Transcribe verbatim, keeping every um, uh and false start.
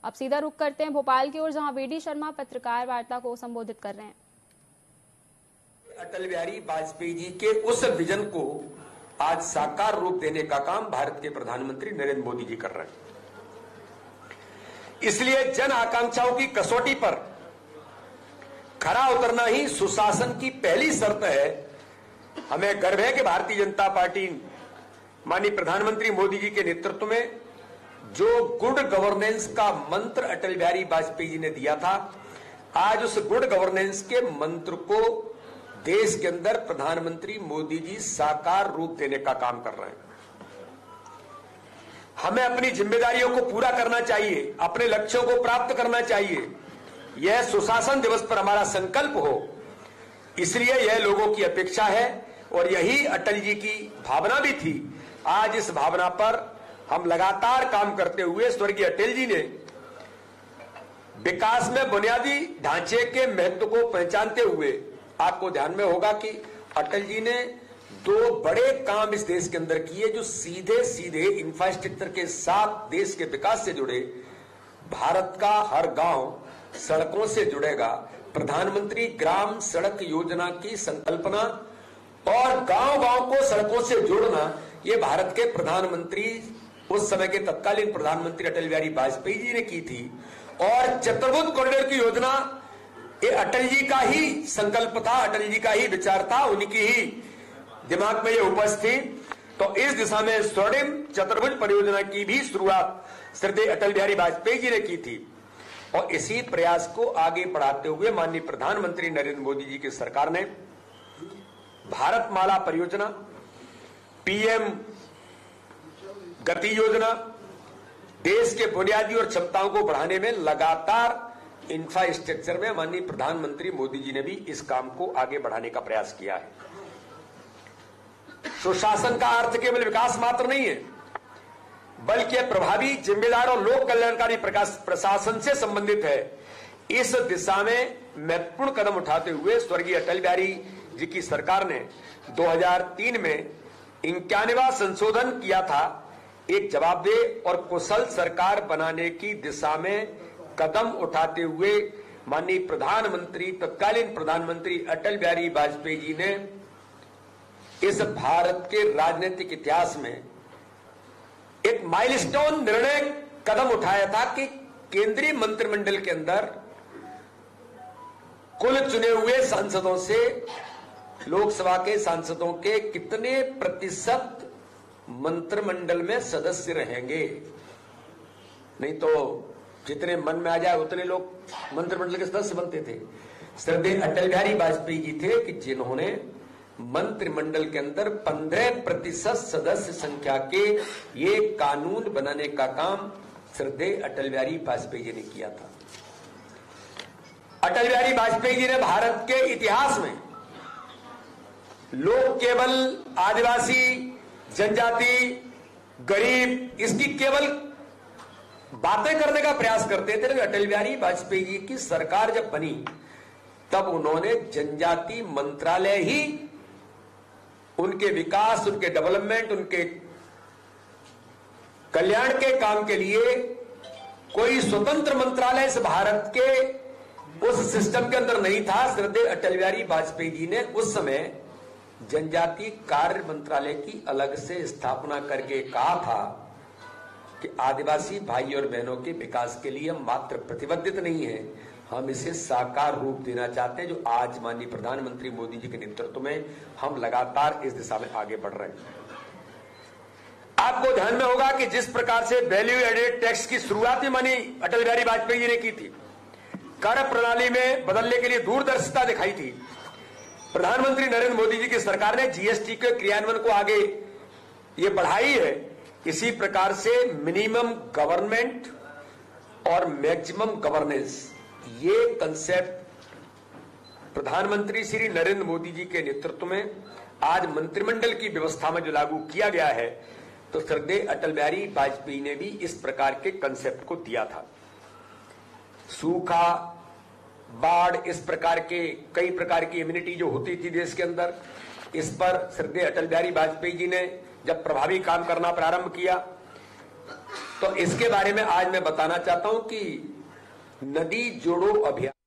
अब सीधा रुख करते हैं भोपाल की ओर, जहां वीडी शर्मा पत्रकार वार्ता को संबोधित कर रहे हैं। अटल बिहारी वाजपेयी जी के उस विजन को आज साकार रूप देने का काम भारत के प्रधानमंत्री नरेंद्र मोदी जी कर रहे हैं। इसलिए जन आकांक्षाओं की कसौटी पर खरा उतरना ही सुशासन की पहली शर्त है। हमें गर्व है कि भारतीय जनता पार्टी माननीय प्रधानमंत्री मोदी जी के नेतृत्व में जो गुड गवर्नेंस का मंत्र अटल बिहारी वाजपेयी जी ने दिया था, आज उस गुड गवर्नेंस के मंत्र को देश के अंदर प्रधानमंत्री मोदी जी साकार रूप देने का काम कर रहे हैं। हमें अपनी जिम्मेदारियों को पूरा करना चाहिए, अपने लक्ष्यों को प्राप्त करना चाहिए। यह सुशासन दिवस पर हमारा संकल्प हो, इसलिए यह लोगों की अपेक्षा है और यही अटल जी की भावना भी थी। आज इस भावना पर हम लगातार काम करते हुए स्वर्गीय अटल जी ने विकास में बुनियादी ढांचे के महत्व को पहचानते हुए, आपको ध्यान में होगा कि अटल जी ने दो बड़े काम इस देश के अंदर किए जो सीधे सीधे इंफ्रास्ट्रक्चर के साथ देश के विकास से जुड़े। भारत का हर गांव सड़कों से जुड़ेगा। प्रधानमंत्री ग्राम सड़क योजना की संकल्पना और गांव गांव को सड़कों से जोड़ना, ये भारत के प्रधानमंत्री, उस समय के तत्कालीन प्रधानमंत्री अटल बिहारी वाजपेयी जी ने की थी। और चतुर्भुज कॉरिडोर की योजना, ये अटल जी का ही संकल्प था, अटल जी का ही विचार था, उनकी ही दिमाग में ये उपज थी। तो इस दिशा में स्वर्णिम चतुर्भुज परियोजना की भी शुरुआत श्रद्धेय अटल बिहारी वाजपेयी जी ने की थी। और इसी प्रयास को आगे बढ़ाते हुए माननीय प्रधानमंत्री नरेंद्र मोदी जी की सरकार ने भारत माला परियोजना, पीएम गति योजना, देश के बुनियादी और क्षमताओं को बढ़ाने में लगातार इंफ्रास्ट्रक्चर में माननीय प्रधानमंत्री मोदी जी ने भी इस काम को आगे बढ़ाने का प्रयास किया है। सुशासन का अर्थ केवल विकास मात्र नहीं है, बल्कि प्रभावी, जिम्मेदार और लोक कल्याणकारी प्रशासन से संबंधित है। इस दिशा में महत्वपूर्ण कदम उठाते हुए स्वर्गीय अटल बिहारी जी की सरकार ने दो हज़ार तीन में इक्यानवेवां संशोधन किया था। एक जवाबदेह और कुशल सरकार बनाने की दिशा में कदम उठाते हुए माननीय प्रधानमंत्री, तत्कालीन प्रधानमंत्री अटल बिहारी वाजपेयी जी ने इस भारत के राजनीतिक इतिहास में एक माइलस्टोन निर्णय कदम उठाया था कि केंद्रीय मंत्रिमंडल के अंदर कुल चुने हुए सांसदों से, लोकसभा के सांसदों के कितने प्रतिशत मंत्रिमंडल में सदस्य रहेंगे। नहीं तो जितने मन में आ जाए उतने लोग मंत्रिमंडल के सदस्य बनते थे। श्रद्धेय अटल बिहारी वाजपेयी जी थे कि जिन्होंने मंत्रिमंडल के अंदर पंद्रह प्रतिशत सदस्य संख्या के ये कानून बनाने का काम श्रद्धेय अटल बिहारी वाजपेयी जी ने किया था। अटल बिहारी वाजपेयी जी ने भारत के इतिहास में लोग केवल आदिवासी, जनजाति, गरीब, इसकी केवल बातें करने का प्रयास करते थे, लेकिन अटल बिहारी वाजपेयी जी की सरकार जब बनी तब उन्होंने जनजाति मंत्रालय ही उनके विकास, उनके डेवलपमेंट, उनके कल्याण के काम के लिए कोई स्वतंत्र मंत्रालय इस भारत के उस सिस्टम के अंदर नहीं था। श्रद्धेय अटल बिहारी वाजपेयी जी ने उस समय जनजाति कार्य मंत्रालय की अलग से स्थापना करके कहा था कि आदिवासी भाई और बहनों के विकास के लिए हम मात्र प्रतिबद्ध नहीं है, हम इसे साकार रूप देना चाहते हैं, जो आज माननीय प्रधानमंत्री मोदी जी के नेतृत्व में हम लगातार इस दिशा में आगे बढ़ रहे हैं। आपको ध्यान में होगा कि जिस प्रकार से वैल्यू एडेड टैक्स की शुरुआत भी माननीय अटल बिहारी वाजपेयी जी ने की थी, कर प्रणाली में बदलने के लिए दूरदर्शिता दिखाई थी। प्रधानमंत्री नरेंद्र मोदी जी की सरकार ने जीएसटी के क्रियान्वयन को आगे ये बढ़ाई है। इसी प्रकार से मिनिमम गवर्नमेंट और मैक्सिमम गवर्नेंस, ये कंसेप्ट प्रधानमंत्री श्री नरेंद्र मोदी जी के नेतृत्व में आज मंत्रिमंडल की व्यवस्था में जो लागू किया गया है, तो श्रद्धेय अटल बिहारी वाजपेयी ने भी इस प्रकार के कंसेप्ट को दिया था। सूखा, बाढ़, इस प्रकार के कई प्रकार की इम्यूनिटी जो होती थी देश के अंदर, इस पर श्रद्धेय अटल बिहारी वाजपेयी जी ने जब प्रभावी काम करना प्रारंभ किया तो इसके बारे में आज मैं बताना चाहता हूं कि नदी जोड़ो अभियान